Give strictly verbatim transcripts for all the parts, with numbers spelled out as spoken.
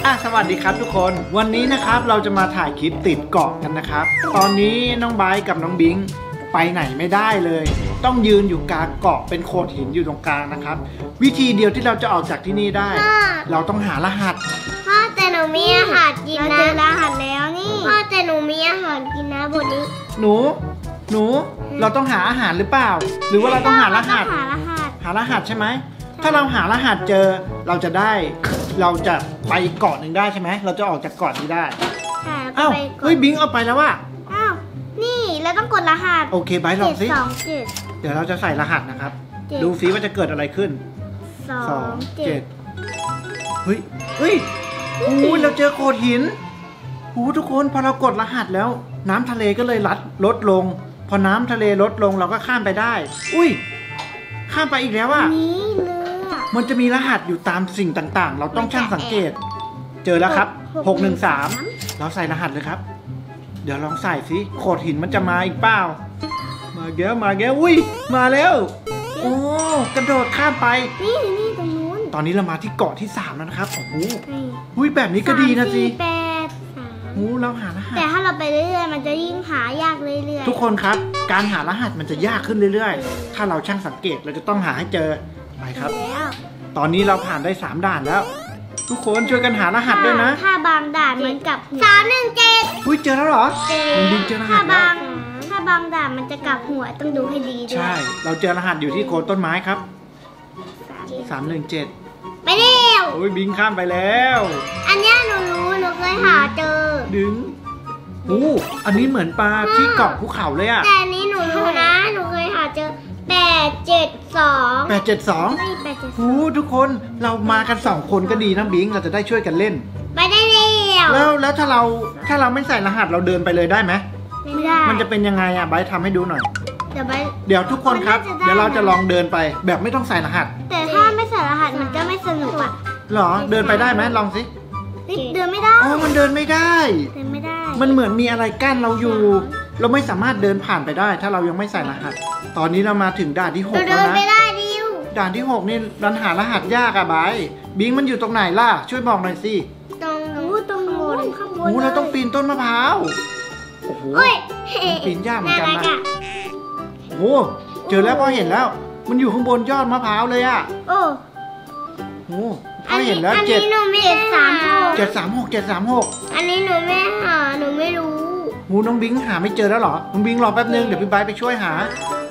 อ่ะสวัสดีครับทุกคนวันนี้นะครับเราจะมาถ่ายคลิปติดเกาะกันนะครับตอนนี้น้องไบร์ทกับน้องบิงไปไหนไม่ได้เลยต้องยืนอยู่กลางเกาะเป็นโขดหินอยู่ตรงกลางนะครับวิธีเดียวที่เราจะออกจากที่นี่ได้เราต้องหารหัสพ่อแต่หนูมีอาหารกินนะเจอรหัสแล้วนี่พ่อแต่หนูมีอาหารกินนะบทนี้หนูหนูเราต้องหาอาหารหรือเปล่าหรือว่าเราต้องหารหัสหารหัสหารหัสใช่ไหมถ้าเราหารหัสเจอเราจะได้เราจะไปเกาะหนึ่งได้ใช่ไหมเราจะออกจากเกาะนี้ได้อ้าวเฮ้ยบิงเอาไปแล้วว่ะอ้าวนี่เราต้องกดรหัสโอเคไบร์ทลองสิสองเจ็ดเดี๋ยวเราจะใส่รหัสนะครับดูซิว่าจะเกิดอะไรขึ้นสองเจ็ดเฮ้ยเฮ้ยโอ้ยเราเจอโขดหินโอ้ทุกคนพอเรากดรหัสแล้วน้ำทะเลก็เลยลดลดลงพอน้ำทะเลลดลงเราก็ข้ามไปได้อุ้ยข้ามไปอีกแล้วอ่ะนี่เลยมันจะมีรหัสอยู่ตามสิ่งต่างๆเราต้องช่างสังเกตเจอแล้วครับหกหนึ่งสามเราใส่รหัสเลยครับเดี๋ยวลองใส่สิโขดหินมันจะมาอีกเปล่ามาแก้วมาแก้วอุ้ยมาแล้วโอ้กระโดดข้ามไปนี่นี่ตรงนู้นตอนนี้เรามาที่เกาะที่สามแล้วนะครับโอ้โหอุ้ยแบบนี้ก็ดีนะสิแปดสามโอ้เราหารหัสแต่ถ้าเราไปเรื่อยๆมันจะยิ่งหายากเรื่อยๆทุกคนครับการหารหัสมันจะยากขึ้นเรื่อยๆถ้าเราช่างสังเกตเราจะต้องหาให้เจอไปครับตอนนี้เราผ่านได้สามด่านแล้วทุกคนช่วยกันหารหัสด้วยนะถ้าบางด่านเหมือนกับสามหนึ่งเจ็ดอุ้ยเจอแล้วเหรอบิงเจอรหัสแล้วถ้าบางด่านมันจะกลับหัวต้องดูให้ดีด้วยใช่เราเจอรหัสอยู่ที่โคนต้นไม้ครับสามหนึ่งเจ็ดไปเร็วโอ้ยบิงข้ามไปแล้วอันนี้หนูรู้หนูเคยหาเจอดึงโอ้อันนี้เหมือนปลาที่เกาะภูเขาเลยอะแต่อันนี้หนูรู้นะหนูเคยหาเจอแปดเจ็ดสองแปดเจ็ดสองไม่แปดเจ็ดสองโอ้ทุกคนเรามากันสองคนก็ดีนะบิงเราจะได้ช่วยกันเล่นไปได้เร็วแล้วแล้วถ้าเราถ้าเราไม่ใส่รหัสเราเดินไปเลยได้ไหมไม่ได้มันจะเป็นยังไงอะไบร์ททำให้ดูหน่อยเดี๋ยวไบร์ทเดี๋ยวทุกคนครับเดี๋ยวเราจะลองเดินไปแบบไม่ต้องใส่รหัสแต่ถ้าไม่ใส่รหัสมันจะไม่สนุกอะหรอเดินไปได้ไหมลองสิเดินไม่ได้อ๋อมันเดินไม่ได้เดินไม่ได้มันเหมือนมีอะไรกั้นเราอยู่เราไม่สามารถเดินผ่านไปได้ถ้าเรายังไม่ใส่รหัสตอนนี้เรามาถึงด่านที่หกแล้วนะเดินไม่ได้ดิวด่านที่หกนี่รันหารหัสยากอะไบร์ทบิงมันอยู่ตรงไหนล่ะช่วยบอกหน่อยสิตรงนู้นตรงนู้นข้างบนโอ้เราต้องปีนต้นมะพร้าวโอ้โหปีนยากเหมือนกันนะโอ้เจอแล้วพอเห็นแล้วมันอยู่ข้างบนยอดมะพร้าวเลยอะโอ้โหพอเห็นแล้วเจ็ดเจ็ดสามหกเจ็ดสามหกเจ็ดสามหกอันนี้หนูไม่หาหนูไม่รู้โหน้องบิงหาไม่เจอแล้วเหรอน้องบิงรอแป๊บนึงเดี๋ยวพี่ไบร์ทไปช่วยหา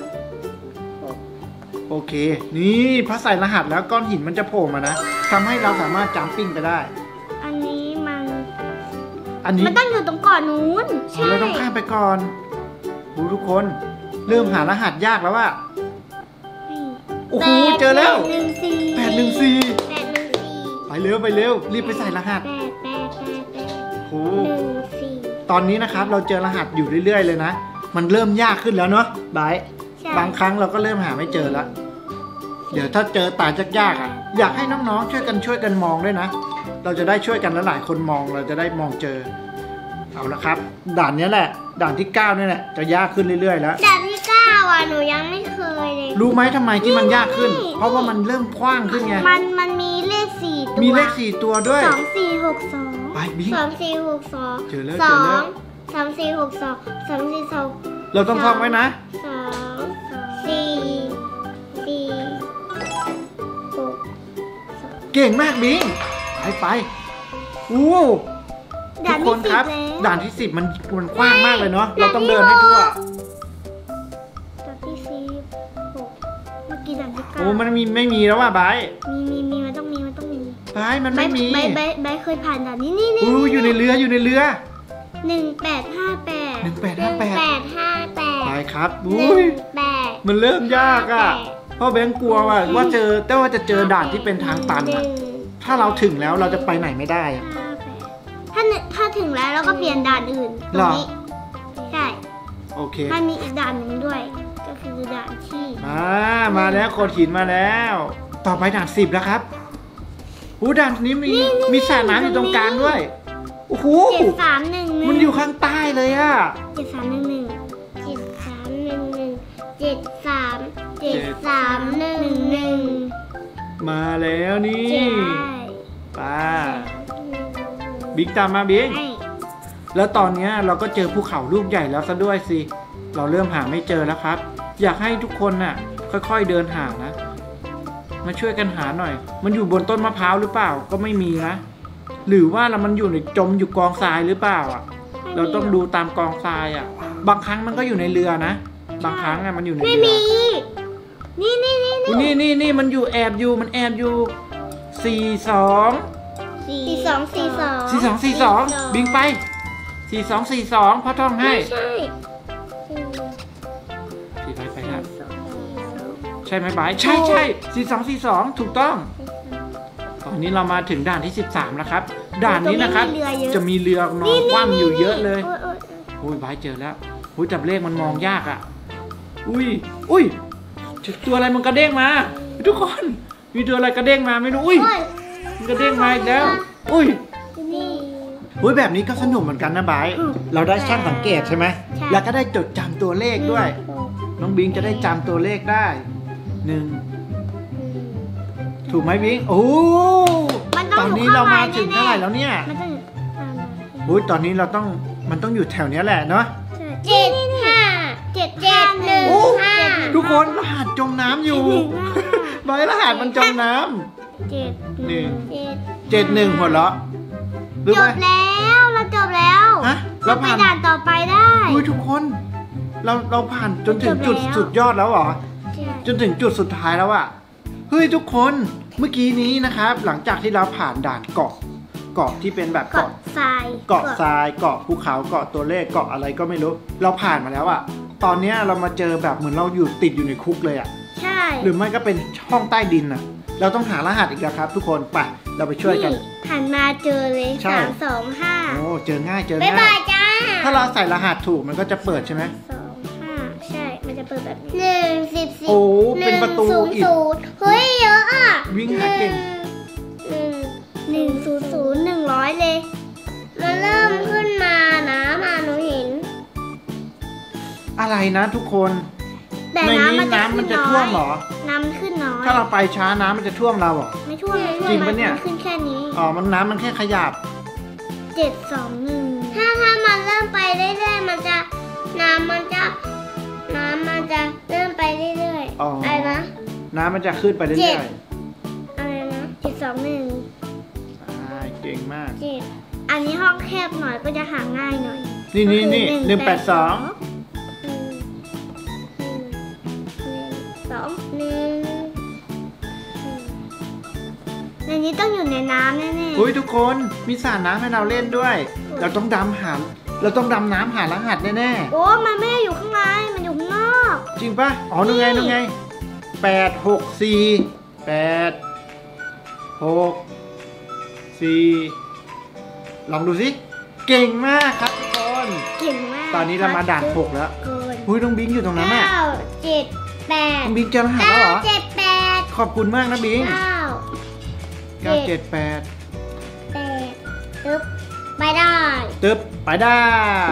โอเคนี่พอใส่รหัสแล้วก้อนหินมันจะโผล่มานะทำให้เราสามารถจัมปิ้งไปได้อันนี้มันอันนี้มันต้องอยู่ตรงก่อนนู้นใช่เราต้องข้ามไปก่อนโหทุกคนเริ่มหารหัสยากแล้วว่าโอ้โหเจอแล้วแปดหนึ่งสี่ไปเร็วไปเร็วรีบไปใส่รหัสโอ้ตอนนี้นะครับเราเจอรหัสอยู่เรื่อยๆเลยนะมันเริ่มยากขึ้นแล้วเนาะไบร์ทบางครั้งเราก็เริ่มหาไม่เจอแล้วเดี๋ยวถ้าเจอตายากๆอ่ะอยากให้น้องๆช่วยกันช่วยกันมองด้วยนะเราจะได้ช่วยกันแล้วหลายคนมองเราจะได้มองเจอเอาละครับด่านนี้แหละด่านที่เก้านี่แหละจะยากขึ้นเรื่อยๆแล้วด่านที่เก้าอ่ะหนูยังไม่เคยเลยรู้ไหมทำไมที่มันยากขึ้นเพราะว่ามันเริ่มกว้างขึ้นไงมันมันมีเลขสี่ตัวมีเลขสี่ตัวด้วยสองสี่หกสองไปบิ๊กสองสี่หกสองเจอแล้วสองสามสี่หกสองสามสี่สองเราต้องท่องไว้นะสองสี่สี่หกเก่งมากบิ๊กไปไปอู้ทุกคนครับด่านที่สิบมันมันกว้างมากเลยเนาะเราต้องเดินให้ทั่วด่านที่สิบหกเมื่อกี้ด่านที่เก้าโอ้มันมีไม่มีแล้วว่ะไบร์ทมีมีมีมันต้องมีมันต้องมีไบร์ทมันไม่มีไบร์ทไบร์ทไบร์ทเคยผ่านด่านนี้นี่นี่อู้อยู่ในเรืออยู่ในเรือหนึ่งแปดห้าแปดหนึ่งแปดห้าแปดแปดห้าแปดไปครับอุ้ยมันเริ่มยากอ่ะเพราะแบงค์กลัวว่าว่าเจอแต่ว่าจะเจอด่านที่เป็นทางตันอ่ะถ้าเราถึงแล้วเราจะไปไหนไม่ได้ถ้าถ้าถึงแล้วเราก็เปลี่ยนด่านอื่นตรงนี้ใช่โอเคมันมีอีกด่านหนึ่งด้วยก็คือด่านที่มามาแล้วโขดหินมาแล้วต่อไปด่านสิบแล้วครับหูด่านนี้มีมีสระน้ำอยู่ตรงกลางด้วยโอ้โหเจ็ดสามหนึ่งมันอยู่ข้างใต้เลยอะเจ็ดสามหนึ่งหนึ่งเจ็ดสามหนึ่งหนึ่งเจ็ดสามเจ็ดสามหนึ่งหนึ่งมาแล้วนี่ป้าบิ๊กตามมาบิ๊กให้แล้วตอนนี้เราก็เจอภูเขาลูกใหญ่แล้วซะด้วยสิเราเริ่มหาไม่เจอแล้วครับ อยากให้ทุกคนน่ะค่อยๆเดินหานะมาช่วยกันหาหน่อย มันอยู่บนต้นมะพร้าวหรือเปล่าก็ไม่มีนะหรือว่าเรามันอยู่ในจมอยู่กองทรายหรือเปล่าอ่ะเราต้องดูตามกองทรายอ่ะบางครั้งมันก็อยู่ในเรือนะบางครั้งอ่ะมันอยู่ในไม่เรือมีนี่นี่นี่อุ๊ยนี่นี่นี่มันอยู่แอบอยู่มันแอบอยู่สี่สองสี่สองสี่สองสี่สองสี่สองบิงไปสี่สองสี่สองพ่อท่องให้ไม่ใช่สี่ไปไปครับใช่ไหมบายใช่ใช่สี่สองสี่สองถูกต้องตอนนี้เรามาถึงด่านที่สิบสามแล้วครับด่านนี้นะครับจะมีเรือนอนคว่ำอยู่เยอะเลยอุ้ยบายเจอแล้วอุ้ยจับเลขมันมองยากอ่ะอุ้ยอุ้ยตัวอะไรมันกระเด้งมาทุกคนมีตัวอะไรกระเด้งมาไม่รู้อุ้ยมันกระเด้งมาอีกแล้วอุ้ยนี่อุ้ยแบบนี้ก็สนุกเหมือนกันนะบายเราได้ช่างสังเกตใช่ไหมใช่แล้วก็ได้จดจำตัวเลขด้วยน้องบิงจะได้จำตัวเลขได้หนึ่งถูกไหมบิงโอ้มันต้ตองอนนี้อยู่เรามาข้างในถึงเท่าไหร่แล้วเนี่ยมันต้องอยู่ข้างในอุ้ยตอนนี้เราต้องมันต้องอยู่แถวเนี้ยแหละเนาะเจ็ดห้าเจ็ดเจ็ดหนึ่งโอ้ห้าทุกคนรหัสจมน้ำอยู่หนึ่งห้าบายรหัสมันจมน้ำเจ็ดหนึ่งเจ็ดเจ็ดหนึ่งหัวเราะหรือจไม่บแล้วเราจบแล้วฮะเราเราไปผ่านด่านต่อไปได้อุ้ยทุกคน เราเราผ่านจนถึงจุดจบแล้วสุดยอดแล้วเหรอใช่จนถึงจุดสุดท้ายแล้วอะเฮ้ยทุกคนเมื่อกี้นี้นะครับ หลังจากที่เราผ่านด่านเกาะ เกาะที่เป็นแบบเกาะเกาะทรายเกาะทรายเกาะภูเขาเกาะตัวเลขเกาะอะไรก็ไม่รู้ เราผ่านมาแล้วอะตอนเนี้ยเรามาเจอแบบเหมือนเราอยู่ติดอยู่ในคุกเลยอะใช่หรือไม่ก็เป็นช่องใต้ดินอะเราต้องหารหัสอีกแล้วครับ ทุกคนไปเราไปช่วยกันหันมาเจอเลยใช่สามสองห้าโอ้เจอง่ายเจอบ๊ายบาง่ายยจ้าถ้าเราใส่รหัสถูกมันก็จะเปิดใช่ไหมสองห้าใช่ มันจะเปิดแบบนี้หนึ่งสิบสิบโอ้เป็นประตูหนึ่งศูนย์อีกศูนย์เฮ้ยเยอะอ่ะวิ่งหาเก่งหนึ่งหนึ่งศูนย์ศูนย์หนึ่งร้อยเลย มันเริ่มขึ้นมานะมาหนูเห็นอะไรนะทุกคนแต่ในนี้น้ำน้ำมัมัน นจะจะขึ้นท่วมน้เหรอยอน้ำมันขึ้นน้อยถ้าเราไปช้าน้ำมันจะท่วมเราเหรอไม่ท่วมไม่ท่วมจริงปะเนี่ยมัขึ้นแค่นี้อ๋อ มันน้ำมันแค่ขยับเจ็ดสองหนึ่งถ้าถ้ามันเริ่มไปเรื่อยๆมันจะน้ำมันจะน้ำมันจะเริ่มไปเรื่อยๆอ๋อออะไรนะน้ำมันจะขึ้นไปเจ็เรื่ดอยอะไรนะเจ็ดสองหนึ่งๆอ่าเก่งมากเจ็ดอันนี้ห้องแคบหน่อยก็จะหาง่ายหน่อยนี่นี่นี่หนึ่งแปดสองสองหนึ่งในนี้ต้องอยู่ในน้ำแน่ๆอุ้ยทุกคนมีสระน้ำให้เราเล่นด้วย เราต้องดำหาเราต้องดำน้ำหารหัสแน่โอ้มันไม่ได้อยู่ข้างในมันอยู่ข้างนอกๆ จริงปะอ๋อนู่นไงนู่นไงแปดหกสี่แปดหกสี่ลองดูสิ เก่งมากครับทุกคนเก่งมากตอนนี้เรามาด่านหกแล้วเกินอุ้ยน้องบิงอยู่ตรงนั้นน่ะเก้าเจ็ดแปดน้องบิงเจอรหัสเก้าแล้วเหรอเจ็ดแปดขอบคุณมากนะบิงเก้าเก้าเจ็ดแปดแปดตึ๊บไปได้ตึ๊บไปได้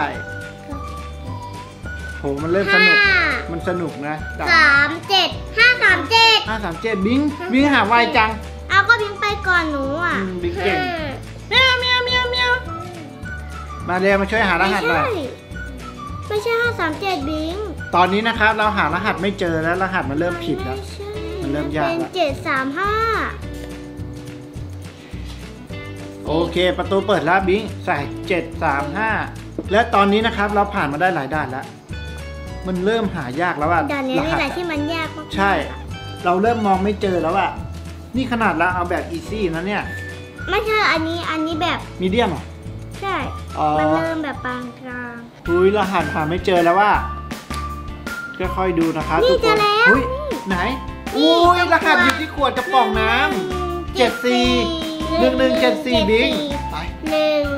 โหมันเริ่มสนุกห้ามันสนุกนะด่านสามเจ็ดห้าสามเจ็ดห้าสามเจ็ดบิงบิงหาไวจังเอาก็พิงไปก่อนหนูอ่ะอืมบิ๊กเก่งห้าเมียวเมียวเมียวมาเร็วมาช่วยหารไม่หัสหใช่น่อยไม่ใช่ห้าสามเจ็ดบิงตอนนี้นะครับเราหารหัสไม่เจอแล้วรหัสมันเริ่มผิดแล้วไม่ใช่มันเริ่มยากเป็นแล้วเจ็ดสามห้าโอเค ประตูเปิดแล้วบิงใส่เจ็ดสามห้าและตอนนี้นะครับเราผ่านมาได้หลายด่านแล้ว มันเริ่มหายากแล้วอะด่านนี้รนี่หัสแหละอะที่มันยากมากๆใช่ เราเริ่มมองไม่เจอแล้วอะนี่ขนาดเราเอาแบบอีซี่นะเนี่ยไม่ใช่อันนี้อันนี้แบบมีเดียมเหรอใช่อ๋อมันเริ่มแบบปานกลางอุ้ยรหัสหาไม่เจอแล้วว่าค่อยๆดูนะครับนี่ทุกคเจอน แล้วอุ้ยไหนอุ้ยรหัสอยู่ที่ขวดกระป๋องน้ำ เจ็ดสี่หนึ่งหนึ่งเจ็ดสี่บิงไปหนึ่ง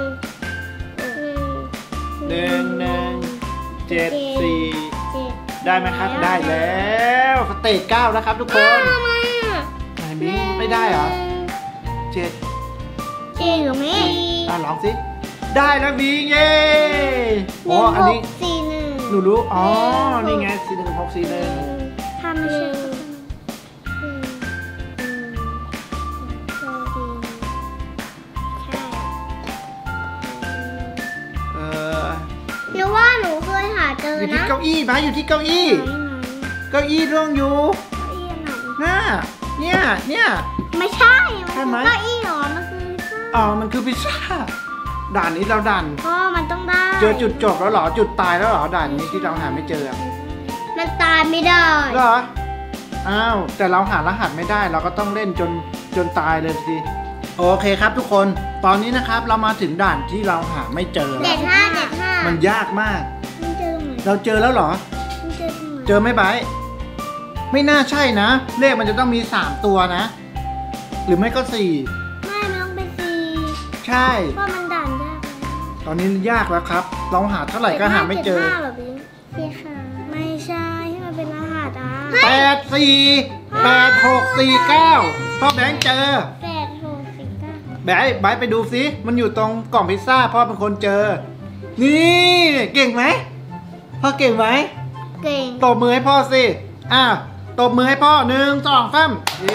หนึ่งหนึ่งเจ็ดสี่เจ็ดได้ไหมครับ ได้แล้วสเตจเก้าแล้วครับทุกคอ้าวน ทำไมอ่ะไหนบิงไม่ได้เหรอเจ็ดจริงหรือไม่อ่ะลองสิได้แล้วบิงเย้หอ๋อนึ่งอันหนี้กสี่หนึ่งหนูรู้อ๋อนี่ไงสี่หนึ่งหกสี่หนึ่งทำไม่ใช่ใช่อยู่ที่เก้าอี้ไบร์ทอยู่ที่เก้าอี้ เก้าอี้ร่วงอยู่เก้าอี้ไหนน่าเนี่ยเนี่ยไม่ใช่ใช่ไหมเก้าอี้หรอมันคืออ๋อมันคือพิซซ่าด่านนี้เราด่านพ่อมันต้องได้เจอจุดจบแล้วเหรอจุดตายแล้วเหรอด่านนี้ที่เราหาไม่เจออะมันตายไม่ได้เหรออ้าวแต่เราหารหัสไม่ได้เราก็ต้องเล่นจนจนตายเลยสิโอเคครับทุกคนตอนนี้นะครับเรามาถึงด่านที่เราหาไม่เจอเด็แล้วดห้าเด็ดห้ามันยากมากมันเจอตรงไหนเราเจอแล้วเหรอมันเจอตรงไหนเจอไหมไบร์ทไม่น่าใช่นะ เลขมันจะต้องมีสามตัวนะ หรือไม่ก็สี่ไม่มันต้องเป็นสี่ใช่เพราะมันด่านยากตอนนี้ยากแล้วครับ เราหาเท่าไหร่ก็หาไม่เจอจ็ดห้าเหรอบิงสี่ค่ะไม่ใช่ที่มันเป็นรหัสอ่ะแปดสี่แปดหกสี่เก้าพ่อแบงค์เจอแปดหกสี่เก้าแบงค์ไบร์ทไปดูสิมันอยู่ตรงกล่องพิซซ่าพ่อเป็นคนเจอ นี่เก่งไหมพ่อเก่งไหมเก่งตบมือให้พ่อสิอ้าวตบมือให้พ่อหนึ่งสองสามเย้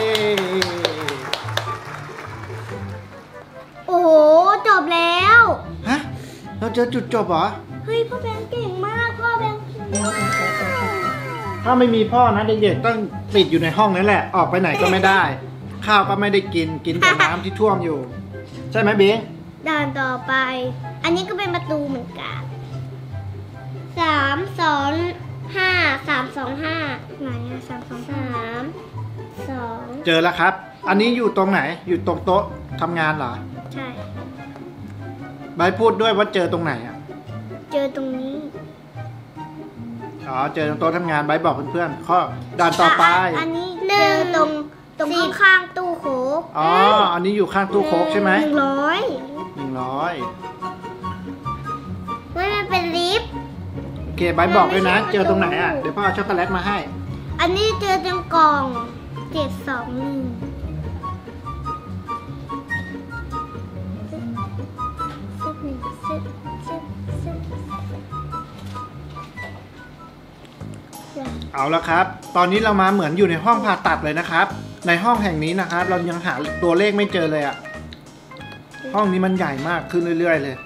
โอ้โหจบแล้วฮะเราเจอจุดจบเหรอเฮ้ยพ่อแบงค์เก่งมากพ่อแบงค์เก่งมากถ้าไม่มีพ่อนะเด็กๆต้องติดอยู่ในห้องนั่นแหละ ออกไปไหนก็ไม่ได้ ข้าวก็ไม่ได้กินกินแต่น้ำที่ท่วมอยู่ ใช่ไหมเบงด่านต่อไป อันนี้ก็เป็นประตูเหมือนกันสามสองห้าสามสองห้าไหนอะสามสองสามสองเจอแล้วครับ อันนี้อยู่ตรงไหนอยู่ตรงโต๊ะทำงานเหรอใช่ใบพูดด้วยว่าเจอตรงไหนอ่ะเจอตรงนี้อ๋อเจอตรงโต๊ะทำงานใบบอกเพื่อนๆข้อด่านต่อไปอันนี้เจอตรงตรงข้างๆตู้โค้กอ๋ออันนี้อยู่ข้างตู้โค้กใช่ไหมหนึ่งร้อยหนึ่งร้อยไม่มันเป็นลิฟต์โอเคใบบอกด้วยนะ เจอตรงไหนอ่ะเดี๋ยวพ่อเอาช็อกโกแลตมาให้อันนี้เจอตรงกล่องเจ็ดสองหนึ่งซึบหนึ่งซึบซึบซึบซึบเอาละครับ ตอนนี้เรามาเหมือนอยู่ในห้องผ่าตัดเลยนะครับ ในห้องแห่งนี้นะครับ เรายังหาตัวเลขไม่เจอเลยอ่ะห้องนี้มันใหญ่มากขึ้นเรื่อยๆเลย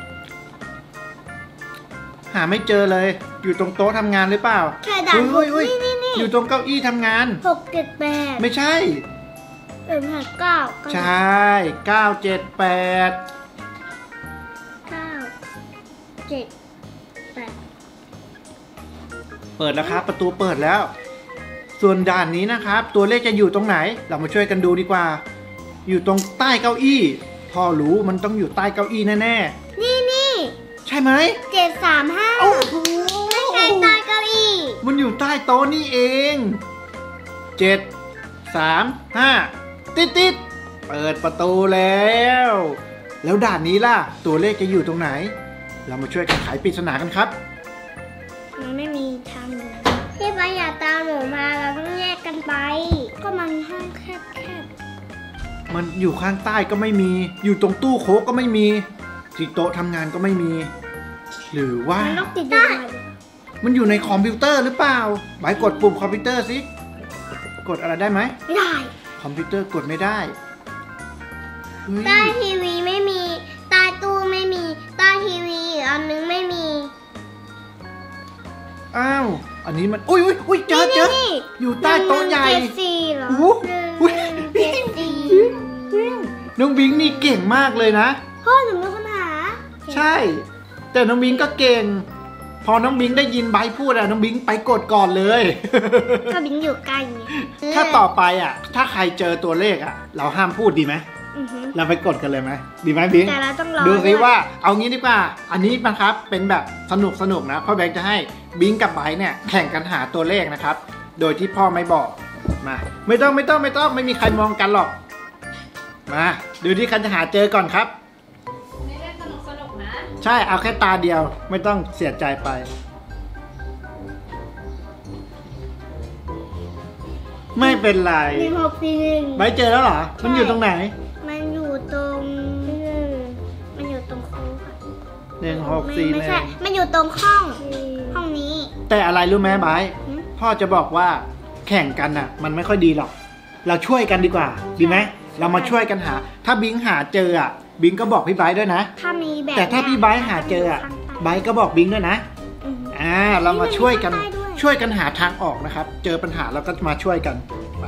หาไม่เจอเลย อยู่ตรงโต๊ะทำงานหรือเปล่าแค่ด่านหอุ้กยอุ้ยนี่นี่นี่อยู่ตรงเก้าอี้ทำงานหกเจ็ดแปดไม่ใช่เออหักเก้าใช่เก้าเจ็ดแปดเก้าเจ็ดแปดเปิดแล้วครับ ประตูเปิดแล้ว ส่วนด่านนี้นะครับ ตัวเลขจะอยู่ตรงไหน เรามาช่วยกันดูดีกว่า อยู่ตรงใต้เก้าอี้พ่อรู้มันต้องอยู่ใต้เก้าอี้แน่นี่นี่ๆใช่ไหมเจ็ดสามห้าโอ้โหไม่ใช่ใต้เก้าอี้มันอยู่ใต้โต๊ะนี่เองเจ็ดสามห้าติดติดเปิดประตูแล้ว แล้วด่านนี้ล่ะ ตัวเลขจะอยู่ตรงไหน เรามาช่วยกันไขปริศนากันครับมันไม่มีทางเลยพี่ไปอย่าตามหนูมาเราต้องแยกกันไป ก็มันห้องแคบแคบมันอยู่ข้างใต้ก็ไม่มี อยู่ตรงตู้โค้กก็ไม่มีที่โต๊ะทำงานก็ไม่มี หรือว่ามันต้องติดอยู่ไหนมันอยู่ในคอมพิวเตอร์หรือเปล่าหมายกดปุ่มคอมพิวเตอร์สิ กดอะไรได้ไหมไม่ได้คอมพิวเตอร์กดไม่ได้เฮ้ยใต้ทีวีไม่มีใต้ตู้ไม่มีใต้ทีวีอีกอันนึงไม่มีอ้าว อันนี้มัน อุ้ยอุ้ยอุ้ยเจอเจอนี่อยู่ใต้โต๊ะใหญ่นึ่งเจ็ดสี่เหรอโอ้หนึ่งโหหนึ่งเจ็ดสี่น้องบิงนี่เก่งมากเลยนะพ่อหนูเป็นคนหาใช่ แต่น้องบิงก็เก่ง พอน้องบิงได้ยินไบร์ทพูดอะน้องบิงไปกดก่อนเลยก็บิงอยู่ใกล้ไงถ้าต่อไปอะถ้าใครเจอตัวเลขอะเราห้ามพูดดีไหมอือฮึเราไปกดกันเลยไหมดีไหมบิงแต่เราต้องรอดูสิด้วยว่าเอางี้ดีกว่า อันนี้นะครับเป็นแบบสนุกสนุกนะพ่อแบงค์จะให้บิงกับไบร์ทเนี่ยแข่งกันหาตัวเลขนะครับ โดยที่พ่อไม่บอกมาไม่ต้องไม่ต้องไม่ต้องไม่มีใครมองกันหรอกมาดูที่ใครจะหาเจอก่อนครับไม่ได้สนุกสนุกนะใช่เอาแค่ตาเดียวไม่ต้องเสียใจไป ไม่เป็นไรหนึ่งหกสี่หนึ่งไบร์ทเจอแล้วเหรอมันอยู่ตรงไหนมันอยู่ตรงมันอยู่ตรงคูค่ะหนึ่งหกสี่หไม่นึ่ใช่งมันอยู่ตรงห้อง ห้องนี้แต่อะไรรู้ไหมไบร์ทหืมพ่อจะบอกว่าแข่งกันน่ะ มันไม่ค่อยดีหรอก เราช่วยกันดีกว่า ดีไหมเรามาช่วยกันหา ถ้าบิงหาเจออ่ะบิงก็บอกพี่ไบร์ทด้วยนะถ้ามีแบบแต่ถ้าพี่ไบร์ทหาเจออ่ะไบร์ทก็บอกบิงด้วยนะอือฮึอ่อ่าเรามาช่วยกันช่วยกันหาทางออกนะครับ เจอปัญหาเราก็มาช่วยกันมา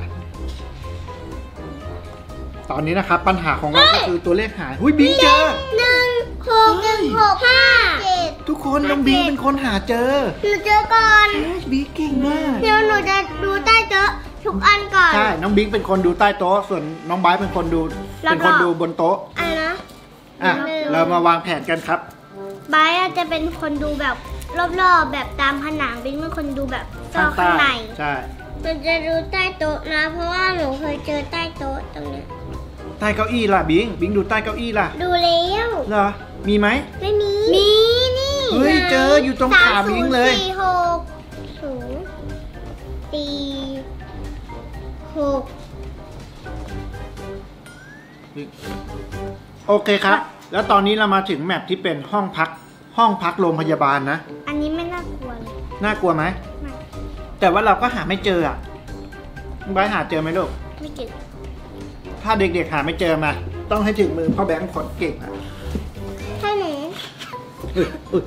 ตอนนี้นะครับปัญหาของเราก็คือตัวเลขหายหุ้ยบิงเจอหนึ่งหกหนึ่งหกห้าเจ็ดทุกคนน้องบิงเป็นคนหาเจอหนูเจอก่อนบิงเก่งมากเดี๋ยวหนูจะดูใต้โต๊ะทุกอันก่อนใช่น้องบิงเป็นคนดูใต้โต๊ะส่วนน้องไบร์ทเป็นคนดูเป็นคนดูบนโต๊ะอะไรนะอ่ะเรามาวางแผนกันครับไบร์ทอาจจะเป็นคนดูแบบรอบๆแบบตามผนังบิงเป็นคนดูแบบซอกข้างในใช่หนูจะดูใต้โต๊ะนะ เพราะว่าหนูเคยเจอใต้โต๊ะตรงเนี้ยใต้เก้าอี้ล่ะบิงบิงดูใต้เก้าอี้ล่ะดูแล้วเหรอมีไหมไม่มี มีนี่เฮ้ยเจออยู่ตรงขาบิงเลยสามศูนสี่หกศูนย์สี่หกโอเคครับ แล้วตอนนี้เรามาถึงแมปที่เป็นห้องพักห้องพักโรงพยาบาลนะอันนี้ไม่น่ากลัวเลยน่ากลัวไหมไม่แต่ว่าเราก็หาไม่เจออ่ะน้องไบร์ทหาเจอไหมลูกไม่เก็บถ้าเด็กๆหาไม่เจอมา ต้องให้ถึงมือพ่อแบงค์ขนเก่งอ่ะถ้าหนูอุ๊ยอุ๊ย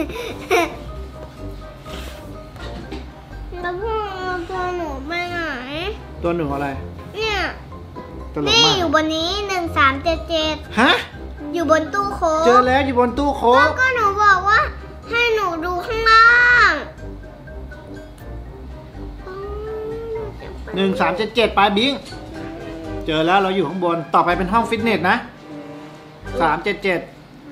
แล้วพ่อเอาตัวหนูไปไหนตัวหนูอะไรเนี่ยตลกนี่มากอยู่บนนี้หนึ่งสามเจ็ดเจ็ดฮะอยู่บนตู้โค้กเจอแล้วอยู่บนตู้โค้แล้กวก็หนูบอกว่า ให้หนูดูข้างล่างอ๋อจะไปหนึ่งสามเจ็ดเจ็ดไปบิงเจอแล้วเราอยู่ข้างบนต่อไปเป็นห้องฟิตเนสนะสามเจ็ดเจ็ด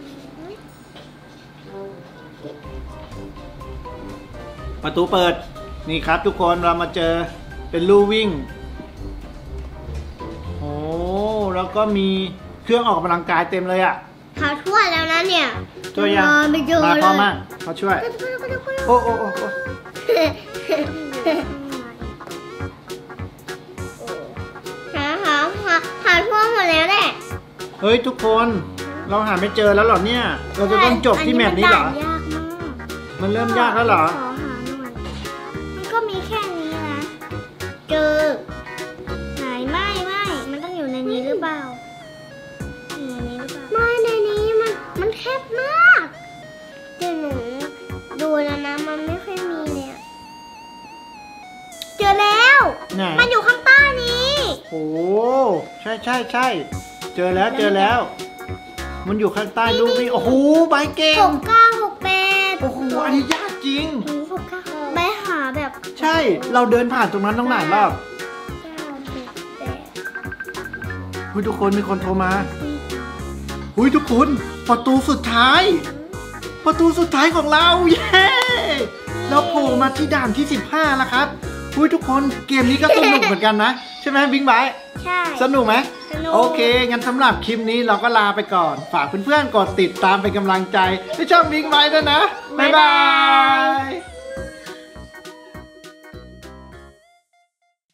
ประตูเปิดนี่ครับทุกคนเรามาเจอเป็นลู่วิ่งโอ้แล้วก็มีเครื่องออกกำลังกายเต็มเลยอ่ะเขาทั่วแล้วนะเนี่ยช่วยยังเออไม่เจอมาเลยพ่อมากเขาช่วย โอ้โอ้โอ้โอ้หาหาหาหาทั่วหมดแล้วแหละเฮ้ยทุกคนเราหาไม่เจอแล้วเหรอเนี่ยเราจะต้องจบที่แมปนี้เหรอนนี้มันด่านยากมากมันเริ่มยากแล้วเหรอขอหาหน่อยมันก็มีแค่นี้นะ เจอไหนไม่ไม่มันต้องอยู่ในนี้หรือเปล่าอยู่ในนี้หรือเปล่า ไม่ในนี้มันมันแคบมากเดี๋ยวหนูดูแล้วนะมันไม่ค่อยมีเลยอะเจอแล้วไหนมันอยู่ข้างใต้นี้โอ้ใช่ใช่ใช่เจอแล้วเจอแล้ว มันอยู่ข้างใต้ลูกนี่โอ้โหใบเก่งหกเก้าหกแปดโอ้โหอันนี้ยากจริงหกเก้าใบหาแบบใช่เราเดินผ่านตรงนั้นต้องหลายรอบเก้าหกแปดเฮ้ยทุกคนมีคนโทรมาเฮ้ยทุกคนประตูสุดท้าย ประตูสุดท้ายของเราเย้เราโผล่มาที่ด่านที่สิบห้าแล้วครับเฮ้ยทุกคนเกมนี้ก็สนุกเหมือนกันนะใช่ไหมบิ๊กไบค์ใช่สนุกไหมสนุกโอเค งั้นสำหรับคลิปนี้เราก็ลาไปก่อน ฝากเพื่อนๆ กดติดตามเป็นกำลังใจให้ช่องบิ๊กไบค์ด้วยนะ บ๊ายบาย